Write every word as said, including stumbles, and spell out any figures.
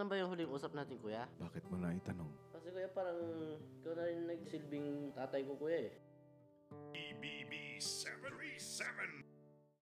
lang ba yung huling usap natin, kuya? Bakit mo na itanong? Kasi kuya, parang ikaw na rin nagsilbing tatay ko, kuya eh. B B B seven three seven.